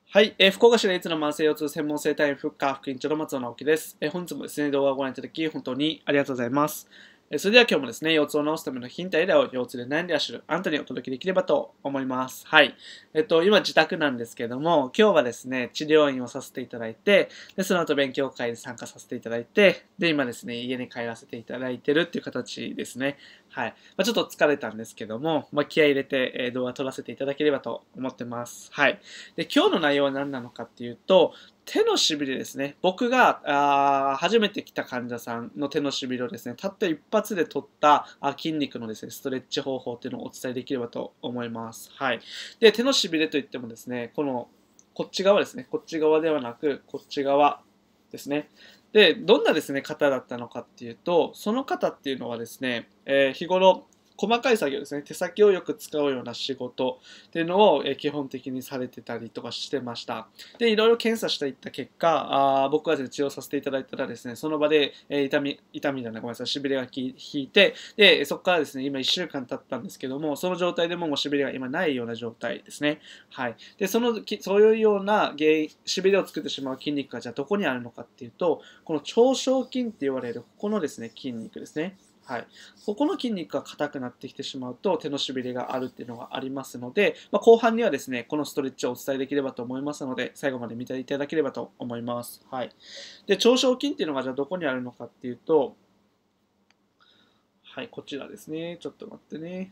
はい、福岡市立の慢性腰痛専門整体院フッカー副院長の松尾直樹です。本日もですね、動画をご覧いただき、本当にありがとうございます。それでは今日もですね、腰痛を治すためのヒントやアイデアを腰痛で悩んでいらっしゃるあなたにお届けできればと思います。はい。今自宅なんですけども、今日はですね、治療院をさせていただいて、で、その後勉強会で参加させていただいて、で、今ですね、家に帰らせていただいてるっていう形ですね。はい。ちょっと疲れたんですけども、気合い入れて、動画撮らせていただければと思ってます。はい。で、今日の内容は何なのかっていうと、手のしびれですね。僕が初めて来た患者さんの手のしびれをですね、たった一発で取った筋肉のですね、ストレッチ方法っていうのをお伝えできればと思います。はい。で、手のしびれといってもですね、こっち側ですね。こっち側ではなく、こっち側ですね。で、どんなですね、方だったのかっていうと、その方っていうのはですね、日頃、細かい作業ですね、手先をよく使うような仕事っていうのを基本的にされてたりとかしてました。で、いろいろ検査していった結果、僕がですね、治療させていただいたらですね、その場で、痛みじゃない、ごめんなさい、しびれが引いて、で、そこからですね、今1週間経ったんですけども、その状態でもうしびれが今ないような状態ですね。はい。で、そういうようなしびれを作ってしまう筋肉がじゃあどこにあるのかっていうと、この長小筋って言われる、ここのですね、筋肉ですね。はい、ここの筋肉が硬くなってきてしまうと手のしびれがあるっていうのがありますので、後半にはですねこのストレッチをお伝えできればと思いますので最後まで見ていただければと思います。はい、で長小筋っていうのがじゃあどこにあるのかっていうと、はい、こちらですね。ちょっと待ってね。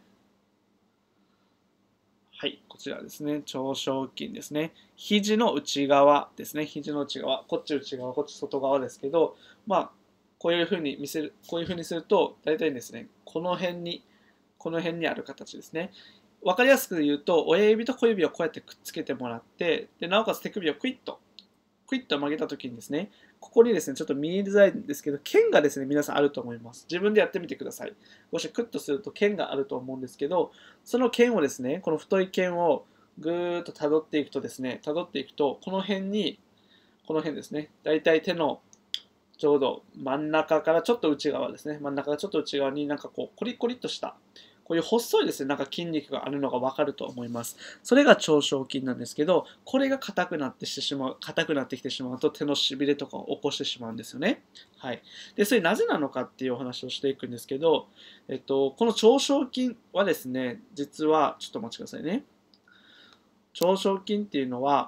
はい、こちらですね。長小筋ですね。肘の内側ですね。肘の内側。こっち内側、こっち外側ですけど、こういうふうにこういうふうにすると、大体ですね、この辺にある形ですね。わかりやすく言うと、親指と小指をこうやってくっつけてもらって、でなおかつ手首をクイッと曲げた時にですね、ここにですね、ちょっと見えづらいんですけど、剣がですね、皆さんあると思います。自分でやってみてください。もしクッとすると剣があると思うんですけど、その剣をですね、この太い剣をぐーっと辿っていくとですね、辿っていくと、この辺ですね、だいたい手のちょうど真ん中からちょっと内側ですね。真ん中からちょっと内側になんかこう、コリコリっとした、こういう細いですね、なんか筋肉があるのがわかると思います。それが長小筋なんですけど、これが硬くなってきてしまうと手のしびれとかを起こしてしまうんですよね。はい。で、それなぜなのかっていうお話をしていくんですけど、この長小筋はですね、実は、ちょっとお待ちくださいね。長小筋っていうのは、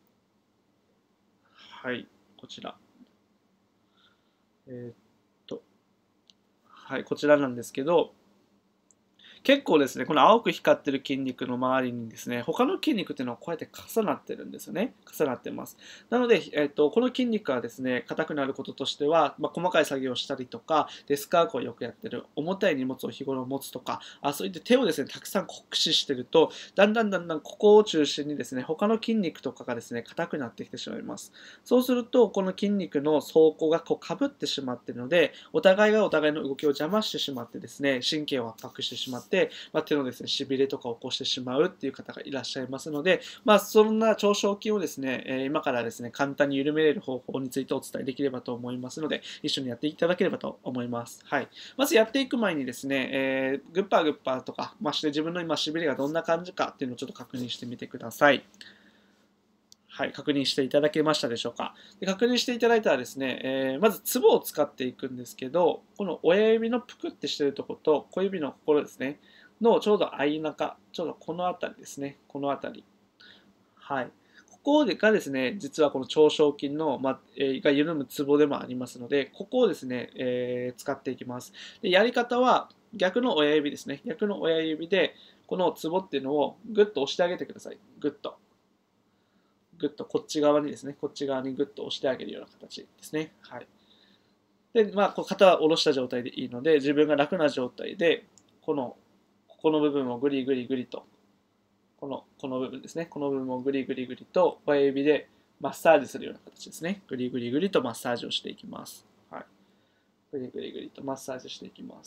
はい、こちら。えーっと、はい、こちらなんですけど、結構ですね、この青く光ってる筋肉の周りにですね、他の筋肉っていうのはこうやって重なってるんですよね。重なってます。なので、この筋肉がですね、硬くなることとしては、細かい作業をしたりとか、デスクワークをよくやってる、重たい荷物を日頃持つとか、そういった手をですね、たくさん酷使してると、だんだんここを中心にですね、他の筋肉とかがですね、硬くなってきてしまいます。そうすると、この筋肉の走行がこう被ってしまっているので、お互いがお互いの動きを邪魔してしまってですね、神経を圧迫してしまって、手のですね、しびれとかを起こしてしまうっていう方がいらっしゃいますので、そんな長小筋をですね、今からですね、簡単に緩めれる方法についてお伝えできればと思いますので、一緒にやっていただければと思います。はい。まずやっていく前にですね、グッパーグッパーとか、して自分の今しびれがどんな感じかっていうのをちょっと確認してみてください。はい、確認していただけましたでしょうか。で確認していただいたらですね、まずツボを使っていくんですけど、この親指のぷくってしてるところと小指のところですね、のちょうど間中、ちょうどこの辺りですね、この辺り。はい。ここがですね、実はこの長小筋の、が緩むツボでもありますので、ここをですね、使っていきます。でやり方は逆の親指ですね。逆の親指で、このツボっていうのをぐっと押してあげてください。ぐっと。ぐっとこっち側にですね、こっち側にぐっと押してあげるような形ですね。はい。で、こう肩は下ろした状態でいいので、自分が楽な状態で、ここの部分をグリグリグリと、この部分ですね、この部分をグリグリグリと親指でマッサージするような形ですね。グリグリグリとマッサージをしていきます。はい。グリグリグリとマッサージしていきます。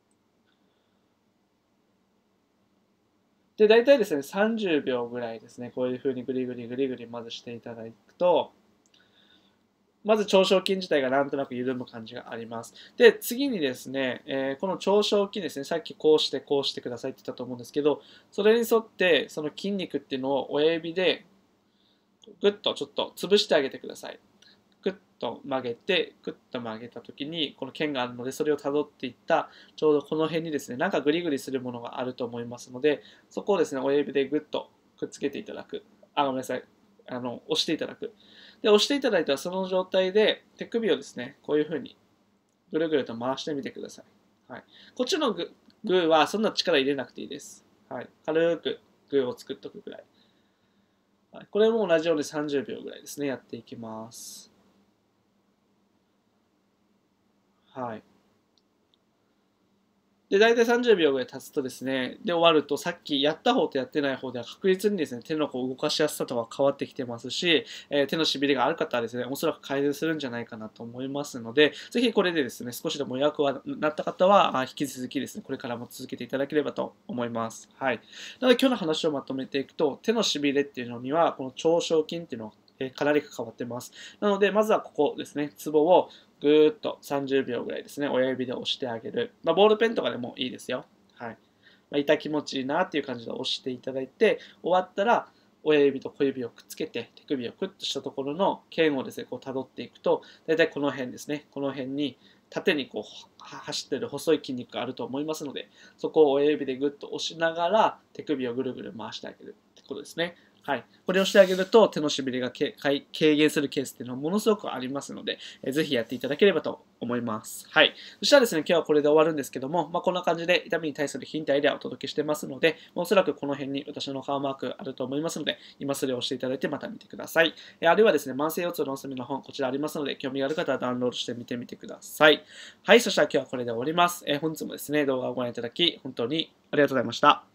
で、大体ですね、30秒ぐらいですね、こういう風にグリグリグリグリまずしていただくと、まず長小筋自体がなんとなく緩む感じがあります。で、次にですね、この長小筋ですね、さっきこうしてくださいって言ったと思うんですけど、それに沿ってその筋肉っていうのを親指でぐっとちょっと潰してあげてください。ぐっと曲げて、ぐっと曲げたときに、この剣があるので、それをたどっていった、ちょうどこの辺にですね、なんかグリグリするものがあると思いますので、そこをですね、親指でぐっとくっつけていただく。ごめんなさい。押していただく。で、押していただいたら、その状態で手首をですね、こういうふうにぐるぐると回してみてください。はい、こっちのグーはそんな力入れなくていいです。はい、軽くグーを作っておくぐらい。はい、これも同じように30秒ぐらいですね、やっていきます。はい。で、大体30秒ぐらい経つとですね、で終わると、さっきやった方とやってない方では確実にですね、手の動かしやすさとか変わってきてますし、手のしびれがある方はですね、おそらく改善するんじゃないかなと思いますので、ぜひこれでですね、少しでも弱くなった方は、引き続きですね、これからも続けていただければと思います。はい。なので今日の話をまとめていくと、手のしびれっていうのには、この長小筋っていうのがかなり関わってます。なので、まずはここですね、ツボをぐーっと30秒ぐらいですね、親指で押してあげる。ボールペンとかでもいいですよ。はい。痛気持ちいいなっていう感じで押していただいて、終わったら、親指と小指をくっつけて、手首をクッとしたところの剣をですね、こう辿っていくと、大体この辺ですね、この辺に縦にこう走ってる細い筋肉があると思いますので、そこを親指でグッと押しながら、手首をぐるぐる回してあげるってことですね。はい、これをしてあげると手のしびれが軽減するケースっていうのはものすごくありますので、ぜひやっていただければと思います。はい。そしたらですね、今日はこれで終わるんですけども、こんな感じで痛みに対するヒントアイデアをお届けしてますので、おそらくこの辺に私の顔マークあると思いますので、今それを押していただいてまた見てください。あるいはですね、慢性腰痛のおすすめの本、こちらありますので、興味がある方はダウンロードしてみてみてください。はい、そしたら今日はこれで終わります。本日もですね、動画をご覧いただき、本当にありがとうございました。